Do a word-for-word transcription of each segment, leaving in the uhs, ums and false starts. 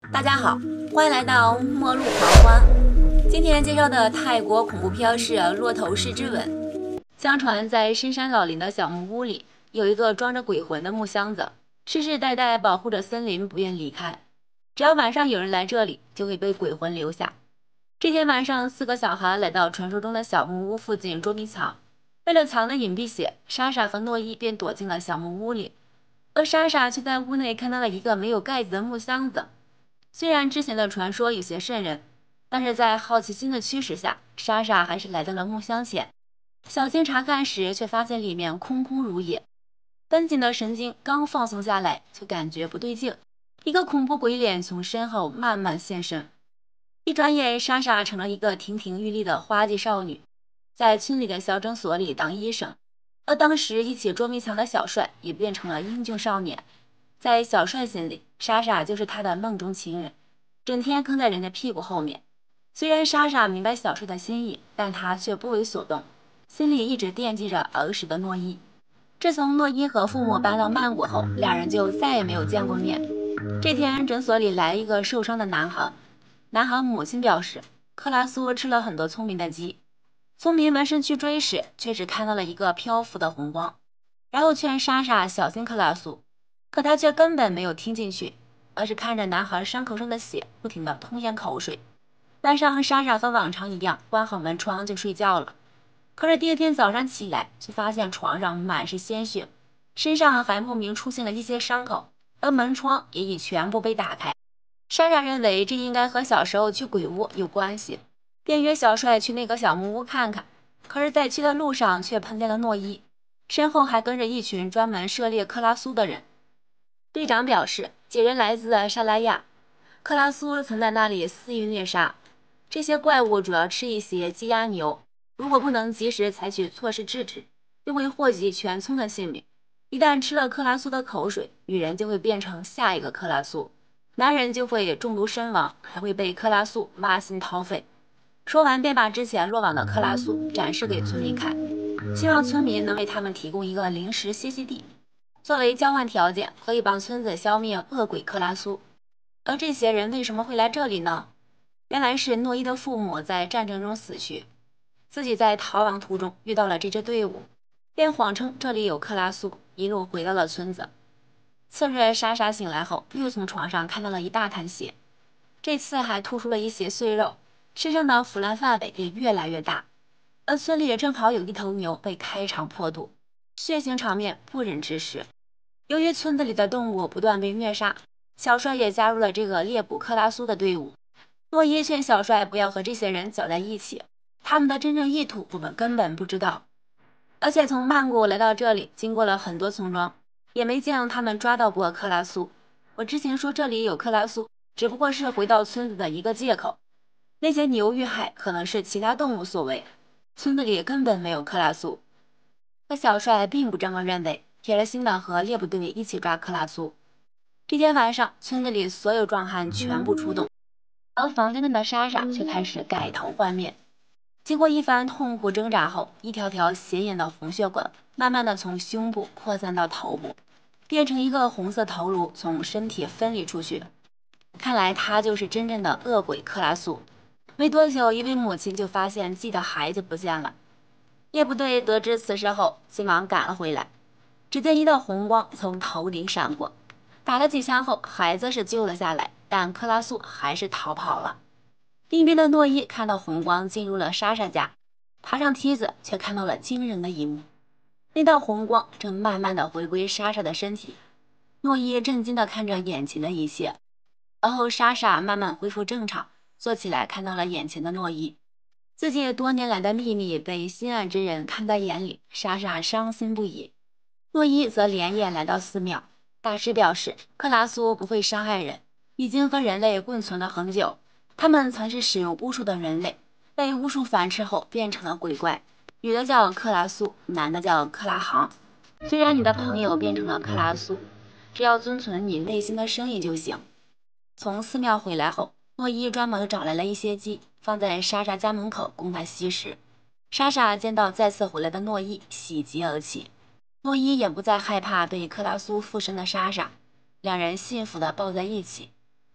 大家好，欢迎来到末路狂欢。今天介绍的泰国恐怖片是《骆头氏之吻》。相传在深山老林的小木屋里，有一个装着鬼魂的木箱子，世世代代保护着森林，不愿离开。只要晚上有人来这里，就会被鬼魂留下。这天晚上，四个小孩来到传说中的小木屋附近捉迷藏。为了藏得隐蔽些，莎莎和诺伊便躲进了小木屋里，而莎莎却在屋内看到了一个没有盖子的木箱子。虽然之前的传说有些瘆人，但是在好奇心的驱使下，莎莎还是来到了木箱前。小心查看时，却发现里面空空如也。绷紧的神经刚放松下来，就感觉不对劲，一个恐怖鬼脸从身后慢慢现身。一转眼，莎莎成了一个亭亭玉立的花季少女，在村里的小诊所里当医生。而当时一起捉迷藏的小帅也变成了英俊少年。在小帅心里，莎莎就是他的梦中情人，整天跟在人家屁股后面。虽然莎莎明白小帅的心意，但她却不为所动，心里一直惦记着儿时的诺伊。自从诺伊和父母搬到曼谷后，两人就再也没有见过面。这天，诊所里来了一个受伤的男孩。男孩母亲表示，克拉苏吃了很多聪明的鸡。聪明闻声去追时，却只看到了一个漂浮的红光，然后劝莎莎小心克拉苏。可他却根本没有听进去，而是看着男孩伤口上的血，不停地吞咽口水。晚上，莎莎和往常一样关好门窗就睡觉了。可是第二天早上起来，却发现床上满是鲜血，身上还莫名出现了一些伤口，而门窗也已全部被打开。莎莎认为这应该和小时候去鬼屋有关系，便约小帅去那个小木屋看看。可是，在去的路上却碰见了诺伊，身后还跟着一群专门涉猎克拉苏的人。队长表示，几人来自沙拉亚，克拉苏曾在那里肆意虐杀。这些怪物主要吃一些鸡鸭牛，如果不能及时采取措施制止，就会祸及全村的性命。一旦吃了克拉苏的口水，女人就会变成下一个克拉苏，男人就会中毒身亡，还会被克拉苏挖心掏肺。说完，便把之前落网的克拉苏展示给村民看，希望村民能为他们提供一个临时栖息地。作为交换条件，可以帮村子消灭恶鬼克拉苏。而这些人为什么会来这里呢？原来是诺伊的父母在战争中死去，自己在逃亡途中遇到了这支队伍，便谎称这里有克拉苏，一路回到了村子。次日，莎莎醒来后，又从床上看到了一大滩血，这次还吐出了一些碎肉，身上的腐烂范围也越来越大。而村里正好有一头牛被开肠破肚，血腥场面不忍直视。由于村子里的动物不断被虐杀，小帅也加入了这个猎捕克拉苏的队伍。诺伊劝小帅不要和这些人搅在一起，他们的真正意图我们根本不知道。而且从曼谷来到这里，经过了很多村庄，也没见到他们抓到过克拉苏。我之前说这里有克拉苏，只不过是回到村子的一个借口。那些牛遇害可能是其他动物所为，村子里根本没有克拉苏。可小帅并不这么认为，铁了心的和猎捕队一起抓克拉苏。这天晚上，村子里所有壮汉全部出动，而房间内的莎莎却开始改头换面。经过一番痛苦挣扎后，一条条显眼的红血管慢慢的从胸部扩散到头部，变成一个红色头颅从身体分离出去。看来他就是真正的恶鬼克拉苏。没多久，一位母亲就发现自己的孩子不见了。猎捕队得知此事后，急忙赶了回来。只见一道红光从头顶闪过，打了几枪后，孩子是救了下来，但克拉苏还是逃跑了。另一边的诺伊看到红光进入了莎莎家，爬上梯子，却看到了惊人的一幕：那道红光正慢慢的回归莎莎的身体。诺伊震惊的看着眼前的一切，而后莎莎慢慢恢复正常，坐起来看到了眼前的诺伊。自己多年来的秘密被心爱之人看在眼里，莎莎伤心不已。诺伊则连夜来到寺庙，大师表示克拉苏不会伤害人，已经和人类共存了很久。他们曾是使用巫术的人类，被巫术反噬后变成了鬼怪，女的叫克拉苏，男的叫克拉杭。虽然你的朋友变成了克拉苏，只要遵从你内心的声音就行。从寺庙回来后，诺伊专门找来了一些鸡，放在莎莎家门口供她吸食。莎莎见到再次回来的诺伊，喜极而泣。诺伊也不再害怕被克拉苏附身的莎莎，两人幸福地抱在一起。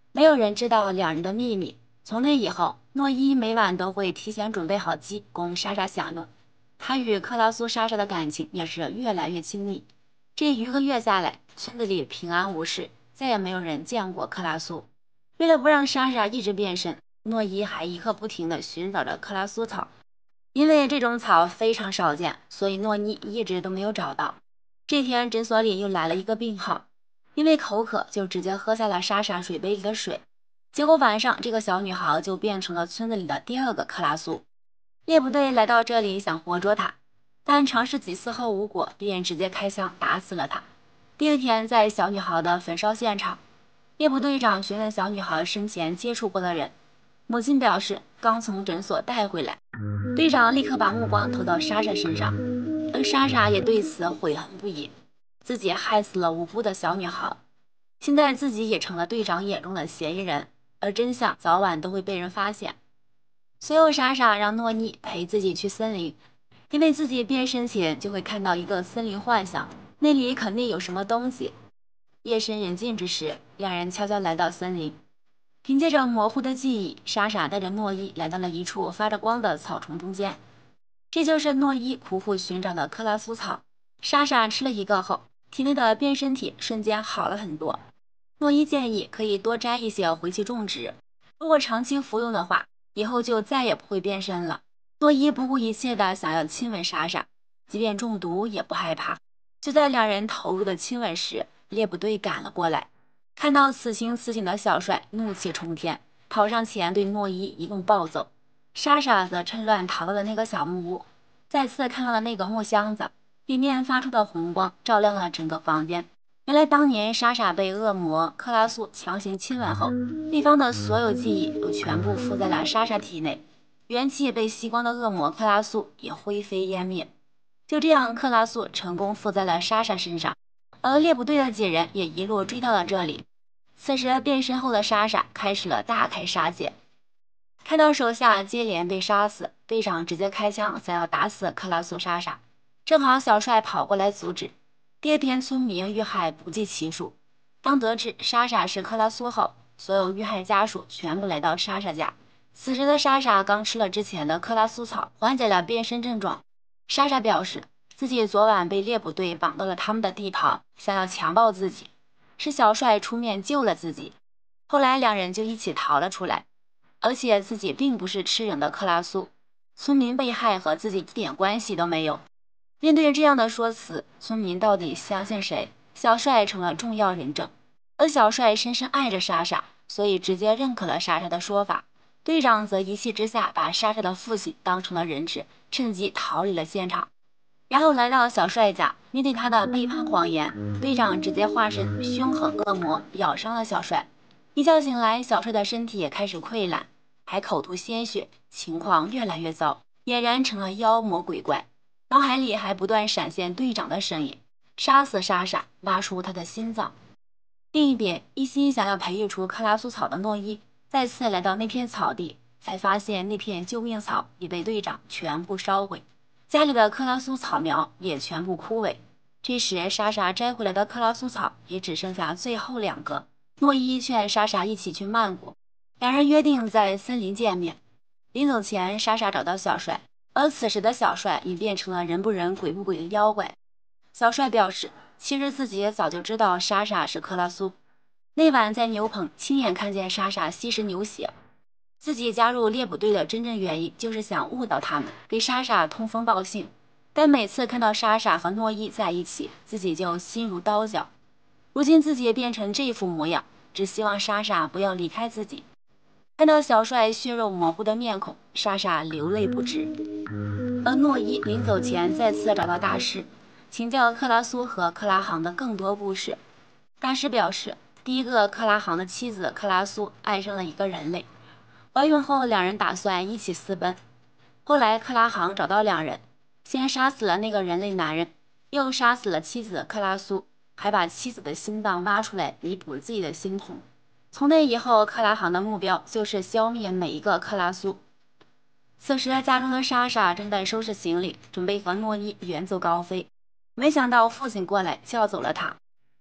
没有人知道两人的秘密。从那以后，诺伊每晚都会提前准备好鸡供莎莎享用。他与克拉苏莎莎的感情也是越来越亲密。这一个月下来，村子里平安无事，再也没有人见过克拉苏。为了不让莎莎一直变身，诺伊还一刻不停地寻找着克拉苏草。因为这种草非常少见，所以诺伊一直都没有找到。这天，诊所里又来了一个病号，因为口渴，就直接喝下了莎莎水杯里的水。结果晚上，这个小女孩就变成了村子里的第二个克拉苏。猎捕队来到这里想活捉她，但尝试几次后无果，便直接开枪打死了她。第二天，在小女孩的焚烧现场，猎捕队长询问小女孩生前接触过的人，母亲表示刚从诊所带回来。队长立刻把目光投到莎莎身上，而莎莎也对此悔恨不已，自己害死了无辜的小女孩，现在自己也成了队长眼中的嫌疑人，而真相早晚都会被人发现。随后，莎莎让诺伊陪自己去森林，因为自己变身前就会看到一个森林幻想，那里肯定有什么东西。夜深人静之时，两人悄悄来到森林。凭借着模糊的记忆，莎莎带着诺伊来到了一处发着光的草丛中间，这就是诺伊苦苦寻找的克拉苏草。莎莎吃了一个后，体内的变身体瞬间好了很多。诺伊建议可以多摘一些回去种植，如果长期服用的话，以后就再也不会变身了。诺伊不顾一切的想要亲吻莎莎，即便中毒也不害怕。就在两人投入的亲吻时，猎捕队赶了过来。看到此情此景的小帅怒气冲天，跑上前对诺伊一顿暴揍。莎莎则趁乱逃到了那个小木屋，再次看到了那个木箱子，里面发出的红光照亮了整个房间。原来当年莎莎被恶魔克拉苏强行亲吻后，对方的所有记忆都全部附在了莎莎体内，元气被吸光的恶魔克拉苏也灰飞烟灭。就这样，克拉苏成功附在了莎莎身上，而猎捕队的几人也一路追到了这里。此时变身后的莎莎开始了大开杀戒，看到手下接连被杀死，队长直接开枪想要打死克拉苏莎莎，正好小帅跑过来阻止。第二天村民遇害不计其数，当得知莎莎是克拉苏后，所有遇害家属全部来到莎莎家。此时的莎莎刚吃了之前的克拉苏草，缓解了变身症状。莎莎表示自己昨晚被猎捕队绑到了他们的地盘，想要强暴自己，是小帅出面救了自己，后来两人就一起逃了出来，而且自己并不是吃人的克拉苏，村民被害和自己一点关系都没有。面对这样的说辞，村民到底相信谁？小帅成了重要人证，而小帅深深爱着莎莎，所以直接认可了莎莎的说法。队长则一气之下把莎莎的父亲当成了人质，趁机逃离了现场。然后来到小帅家，面对他的背叛谎言，队长直接化身凶狠恶魔，咬伤了小帅。一觉醒来，小帅的身体也开始溃烂，还口吐鲜血，情况越来越糟，俨然成了妖魔鬼怪。脑海里还不断闪现队长的身影：杀死莎莎，挖出她的心脏。另一边，一心想要培育出克拉苏草的诺伊再次来到那片草地，才发现那片救命草已被队长全部烧毁。家里的克拉苏草苗也全部枯萎。这时，莎莎摘回来的克拉苏草也只剩下最后两个。诺伊劝莎莎一起去曼谷，两人约定在森林见面。临走前，莎莎找到小帅，而此时的小帅已变成了人不人鬼不鬼的妖怪。小帅表示，其实自己早就知道莎莎是克拉苏，那晚在牛棚亲眼看见莎莎吸食牛血。自己加入猎捕队的真正原因就是想误导他们，给莎莎通风报信。但每次看到莎莎和诺伊在一起，自己就心如刀绞。如今自己变成这副模样，只希望莎莎不要离开自己。看到小帅血肉模糊的面孔，莎莎流泪不止。而诺伊临走前再次找到大师，请教克拉苏和克拉杭的更多故事。大师表示，第一个克拉杭的妻子克拉苏爱上了一个人类，怀孕后，两人打算一起私奔。后来，克拉杭找到两人，先杀死了那个人类男人，又杀死了妻子克拉苏，还把妻子的心脏挖出来弥补自己的心痛。从那以后，克拉杭的目标就是消灭每一个克拉苏。此时，家中的莎莎正在收拾行李，准备和诺伊远走高飞。没想到父亲过来叫走了他。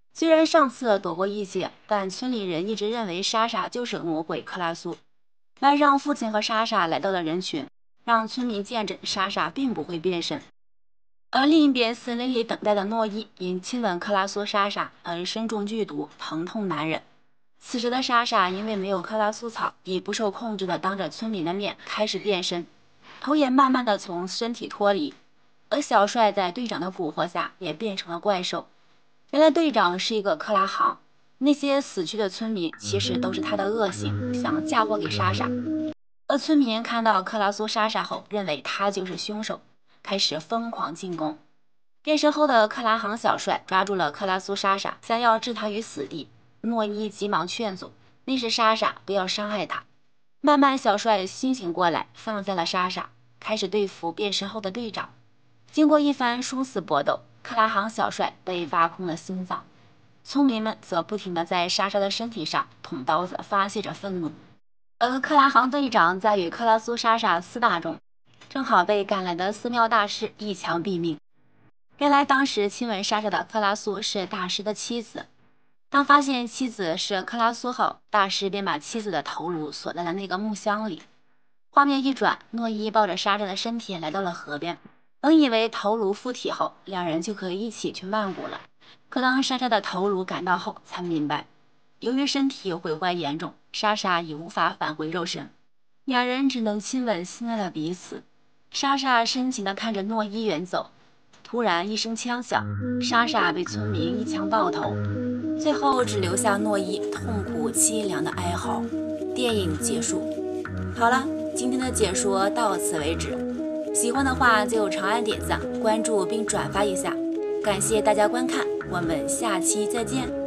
虽然上次躲过一劫，但村里人一直认为莎莎就是恶魔鬼克拉苏。那让父亲和莎莎来到了人群，让村民见证莎莎并不会变身。而另一边，森林里等待的诺伊因亲吻克拉苏莎莎而身中剧毒，疼痛难忍。此时的莎莎因为没有克拉苏草，已不受控制的当着村民的面开始变身，头也慢慢的从身体脱离。而小帅在队长的蛊惑下也变成了怪兽。原来队长是一个克拉行，那些死去的村民其实都是他的恶行，想嫁祸给莎莎。而村民看到克拉苏莎莎后，认为他就是凶手，开始疯狂进攻。变身后的克拉行小帅抓住了克拉苏莎莎，想要置她于死地。诺伊急忙劝阻，那是莎莎，不要伤害她。慢慢，小帅清醒过来，放下了莎莎，开始对付变身后的队长。经过一番殊死搏斗，克拉行小帅被挖空了心脏，村民们则不停地在莎莎的身体上捅刀子，发泄着愤怒。而克拉行队长在与克拉苏莎莎厮打中，正好被赶来的寺庙大师一枪毙命。原来当时亲吻莎莎的克拉苏是大师的妻子，当发现妻子是克拉苏后，大师便把妻子的头颅锁在了那个木箱里。画面一转，诺伊抱着莎莎的身体来到了河边，本以为头颅附体后，两人就可以一起去曼谷了。可当莎莎的头颅赶到后，才明白，由于身体毁坏严重，莎莎已无法返回肉身，两人只能亲吻心爱的彼此。莎莎深情地看着诺伊远走，突然一声枪响，莎莎被村民一枪爆头，最后只留下诺伊痛苦凄凉的哀嚎。电影结束。好了，今天的解说到此为止。喜欢的话就长按点赞、关注并转发一下，感谢大家观看，我们下期再见。